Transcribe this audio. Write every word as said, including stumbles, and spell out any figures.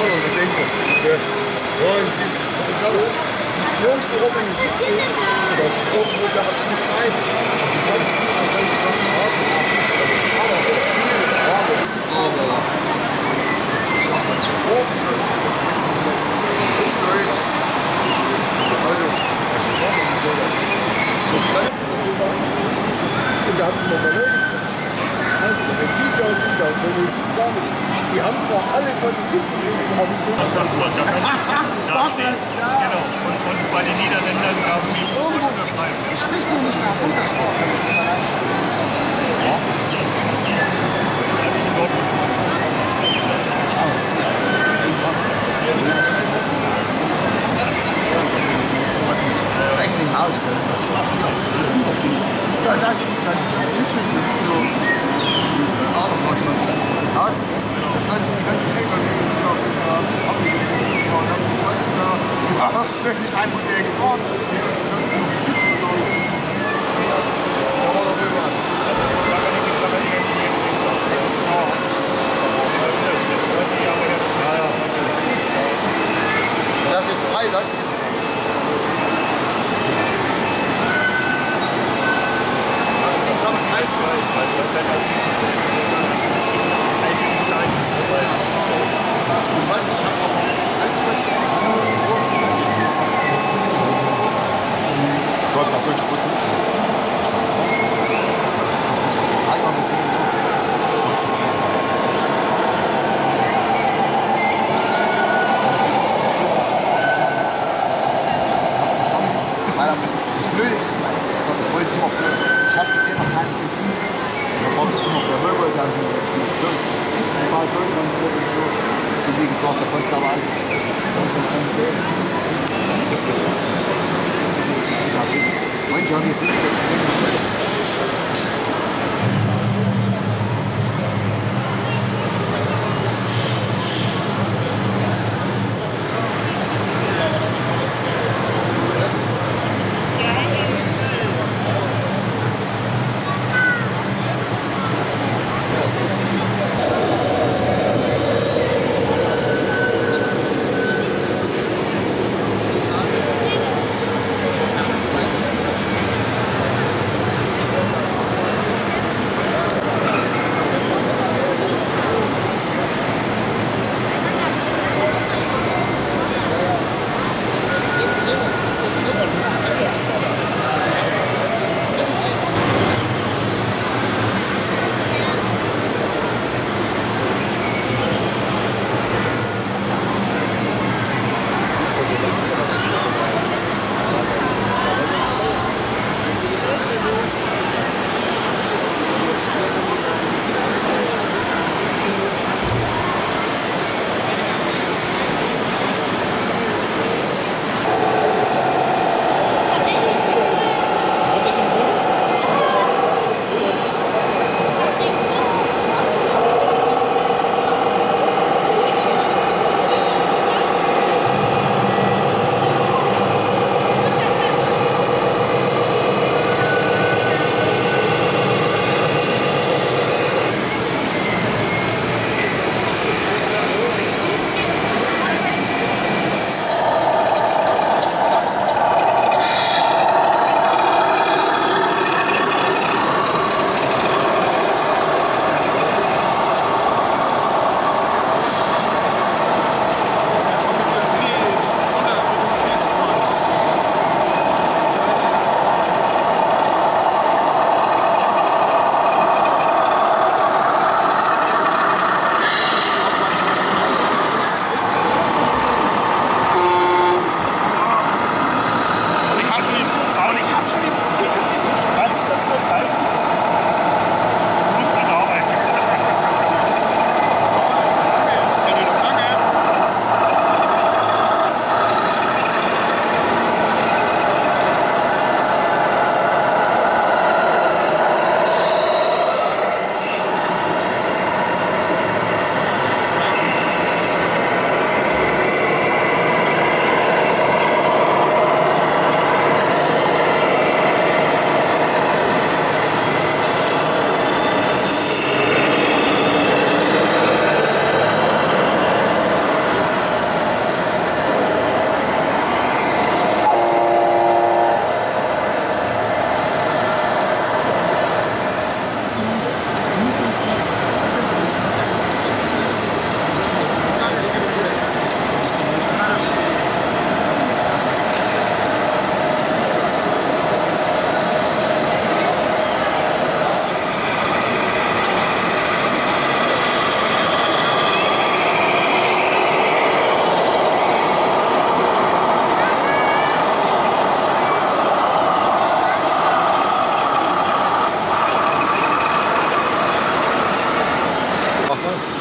und dann denkst du, ja, ja, die Jungs, die oben in siebzehn oder irgendwo, da hat nicht Zeit. Die kannst du als solche Sachen haben. Aber so viel, aber, aber, ich sag mal, die Oben, das ist so, Leute, also, und da hatten wir mal Leute. Also, wenn die da sind, da will ich gar nicht. Die haben zwar alle von den Sitzen, die haben so. Da steht, genau. Und, und bei den Niederländern haben die so unterschreiben. Ich weiß nur nicht mehr, wo das war. Ja. Eigentlich Haus. Ja, sag ich, das ist ein bisschen so. Aderfahrt, was das hat. Da stand die ganze Ecke mit dem abgegeben. Und dann ist es da. Ja, wirklich einfach der gefahren. Das ist Freitag. Was ich habe auch alles was Gott, was soll ich gut tun? Ich sag es raus. Einmal mit dem. Das Blöde ist, das wollte ich noch, ich habe mit dem noch keinen Wissen. Da kommt es noch der Hörer, dann ist ein paar Leute, dann wird es so, wie gesagt, der kostet aber alles. Manche haben jetzt nicht Ja.